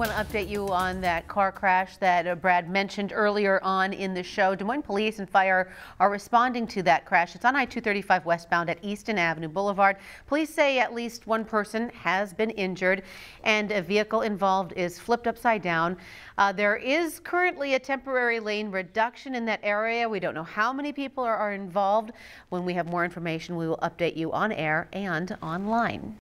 want to update you on that car crash that Brad mentioned earlier on in the show. Des Moines Police and Fire are responding to that crash. It's on I-235 westbound at Easton Avenue Boulevard. Police say at least one person has been injured and a vehicle involved is flipped upside down. There is currently a temporary lane reduction in that area. We don't know how many people are involved. When we have more information, we will update you on air and online.